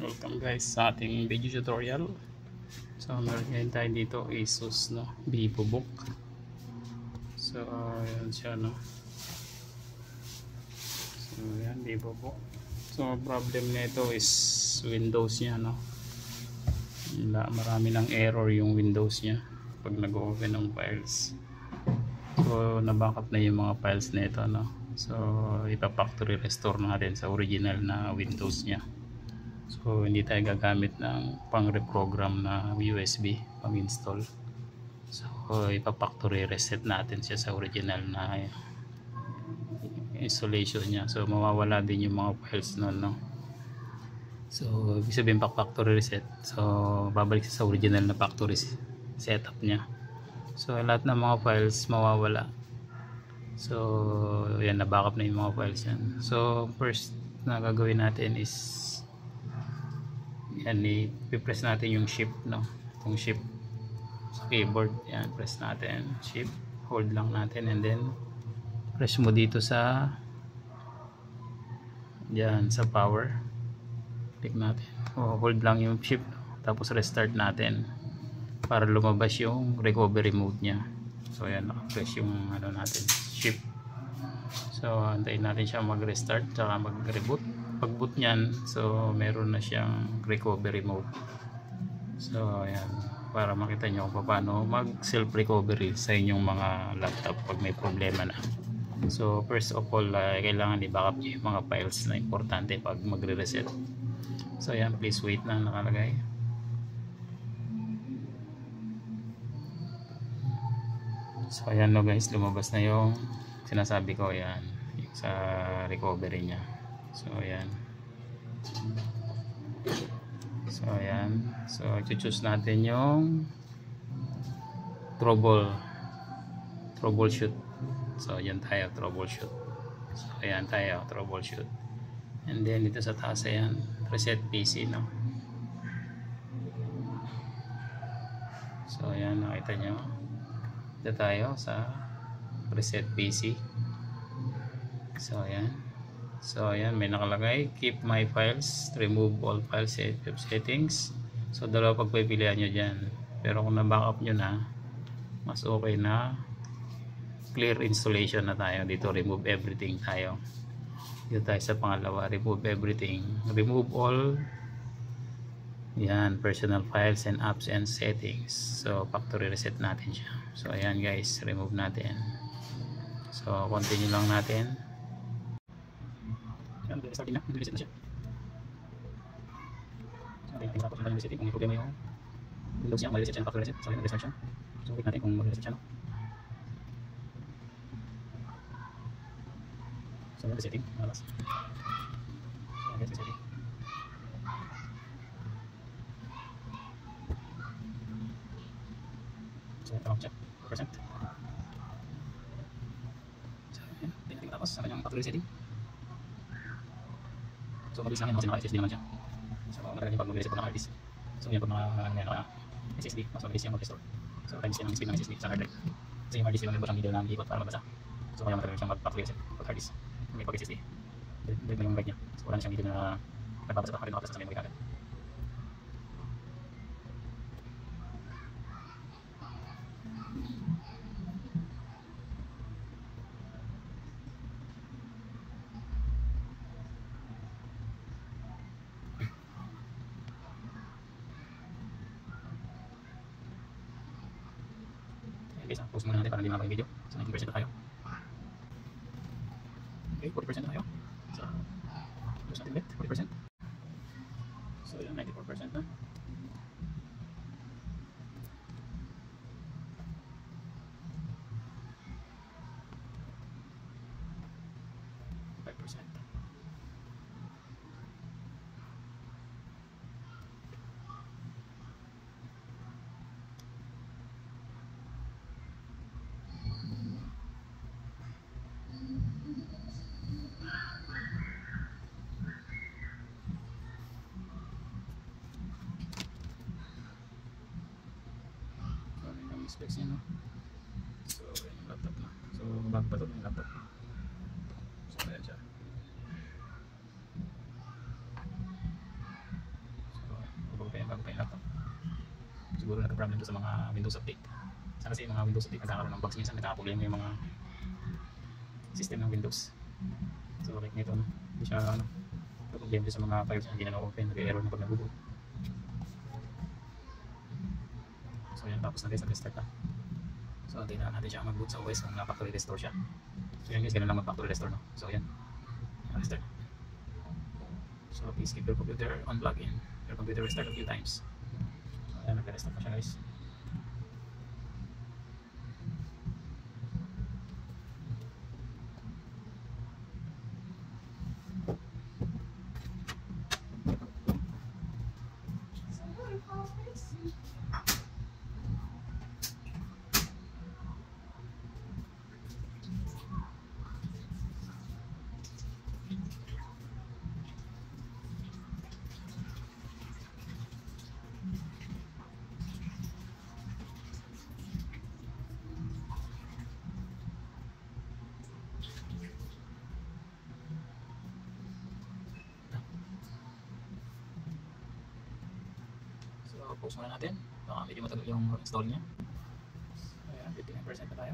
Welcome guys sa ating video tutorial. So meron ngayon tayo dito Asus no, VivoBook. So yan siya no. So yan VivoBook. So problem nito is Windows niya no. Marami ng error yung Windows niya pag nag-open ng files. So na-backup na yung mga files nito no. So ipa-factory restore natin sa original na Windows niya. So hindi tayo gagamit ng pang-reprogram na USB pang-install. So ipa-factory reset natin siya sa original na installation niya. So mawawala din yung mga files noon no. So ibig sabihin factory reset. So babalik siya sa original na factory setup niya. So lahat ng mga files mawawala. So yan, na backup na yung mga files yan. So first na gagawin natin is yan, i-press natin yung shift no, itong shift sa keyboard. Yan, press natin shift, hold lang natin, and then press mo dito sa yan, sa power, click natin, hold lang yung shift, tapos restart natin para lumabas yung recovery mode nya. So yan, naka-press yung ano natin, shift. So antayin natin siya mag-restart tsaka mag-reboot. Pag boot nyan, so meron na siyang recovery mode. So ayan, para makita nyo kung paano mag self recovery sa inyong mga laptop pag may problema na. So first of all, kailangan i-backup nyo yung mga files na importante pag magre-reset. So ayan, please wait na nakalagay. So ayan no guys, lumabas na yung sinasabi ko, yan yung sa recovery nya. So ayan. So ayan. So i-choose natin yung troubleshoot. So ayan tayo, troubleshoot. So ayan tayo, troubleshoot. And then dito sa taas ayan, reset PC no. So ayan, nakita nyo. Dito tayo sa reset PC. So ayan. So ayan, may nakalagay keep my files, remove all file settings. So dalawa pagpipilian nyo dyan. Pero kung na-backup nyo na, mas okay na clear installation na tayo. Dito remove everything tayo. Dito tayo sa pangalawa, remove everything, remove all yan, personal files and apps and settings. So factory reset natin siya. So ayan guys, remove natin. So continue lang natin. Yan, starting na, nag-reset na siya. So natin tapos na yung resetting. Kung may problema yung Windows niya, mag-reset siya ng factory reset. So nag-restart siya. So wait natin kung mag-reset siya no? So yan, resetting, malas. So yan, resetting. So yan, check 4%. So yan, tingnan tapos sa kanyang factory resetting. So mabilis lang yan kasi naka-SSD naman siya. So matagal yung pag mag-reset po ng hard disk. So yan pag mga SSD, mas mabilis yung mag-restore. So times yan ang speed ng SSD sa hard drive. Kasi yung hard disk yung siyang middle na ikot para magbasa. So kaya matagal siyang mag-factory reset pag hard disk. May pag SSD, dead na yung write niya. So wala na siyang middle na nagbabasa pa rin makapasa sa memory kagad. Okay, so post muna natin para hindi mababa yung video. So 90% na tayo. Okay, 40% na tayo. So post natin ulit, 40%. So yan, 94% na. 5%. Specs niya no. So ayan yung laptop na. So bago pa ito yung laptop. So ayan siya. nag-problem sa mga Windows update. Kasi yung mga Windows update nagkakaroon ng bugs, minsan nagkakaproblema yung mga system ng Windows. So like nito, hindi siya problema sa mga files na hindi na open, nag-error na pag nag-boot. So yan, tapos nag-restart na. So antayin na natin siya mag-boot sa OS kung factory restore siya. So yan guys, ganun lang mag-factory restore, no? So yan, restart. So please keep your computer on plug-in. Your computer restart a few times. So yan, nag-restart pa siya guys. Post muna natin. Baka medyo matagal yung install niya. Ayan, 59% na tayo.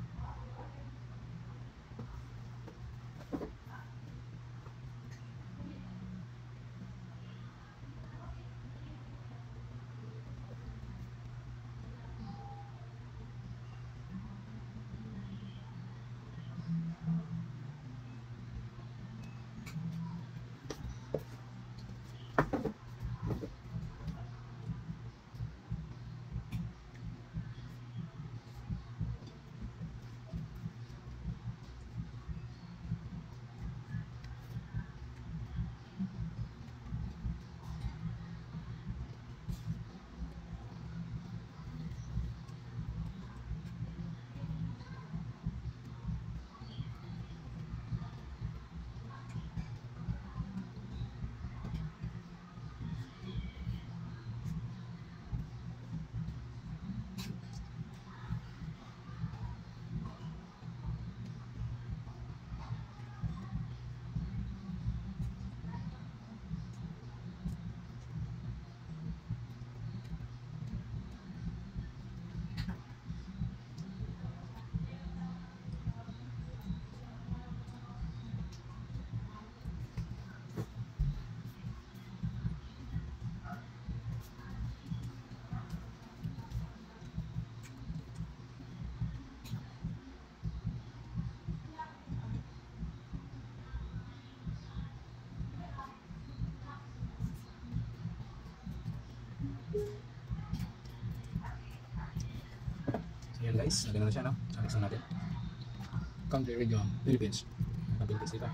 Ayan guys, nagano na siya, no? So next natin, country region, Philippines. Philippines dito.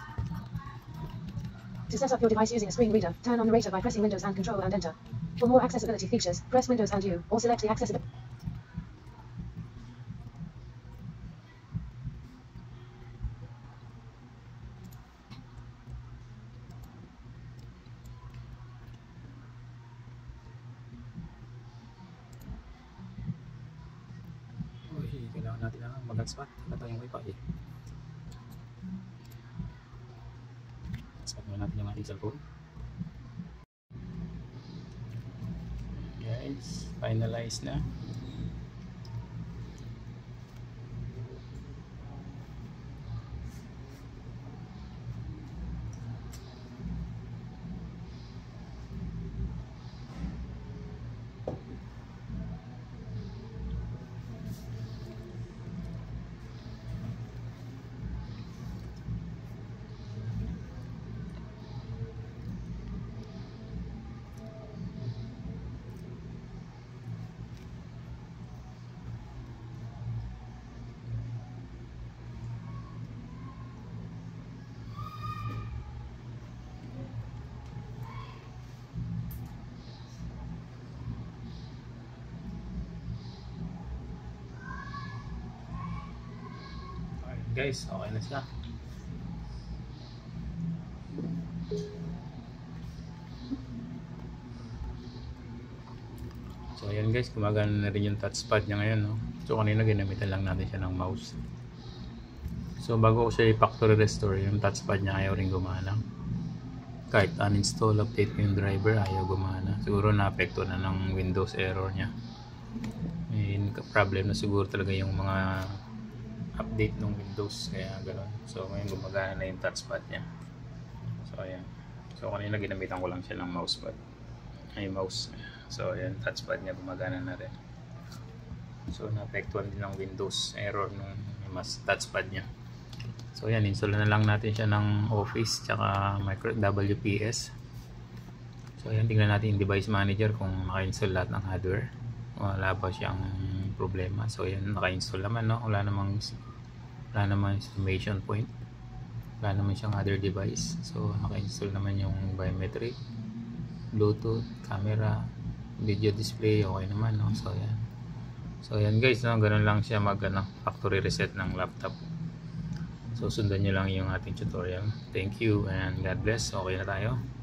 To set up your device using a screen reader, turn on narrator by pressing Windows and Control and Enter. For more accessibility features, press Windows and U, or select the accessibility. Kailangan natin na mag-hotspot. Wala tayong wifi eh. Hotspot muna natin yung ating cellphone. Guys, finalize na. Guys, okay na siya. So ayan guys, gumagana na rin yung touchpad niya ngayon, no? So kanina ginamitan lang natin siya ng mouse. So bago ko siya i-factory restore, yung touchpad niya ayaw rin gumana. kahit uninstall, update ko yung driver, ayaw gumana. Siguro na-apekto na ng Windows error niya. May problem na siguro talaga yung mga update ng Windows, kaya gano'n. So ngayon gumagana na yung touchpad niya. So ayan. So kanina ginamitan ko lang siya ng mousepad. Ay mouse. So ayan, touchpad niya gumagana na rin. So na-apektuhan din ng Windows error nung mas touchpad niya. So ayan, install na lang natin siya ng Office tsaka WPS. So ayan, tingnan natin yung device manager kung naka-install lahat ng hardware. Wala ba siyang problema. So ayan, naka-install naman, no? Wala namang estimation point. Wala naman siyang other device. So naka-install naman yung biometric, Bluetooth, camera, video display, okay naman, no? So ayan. So ayan guys, no? Ganun lang siya factory reset ng laptop. So sundan nyo lang yung ating tutorial. Thank you and God bless. Okay na tayo.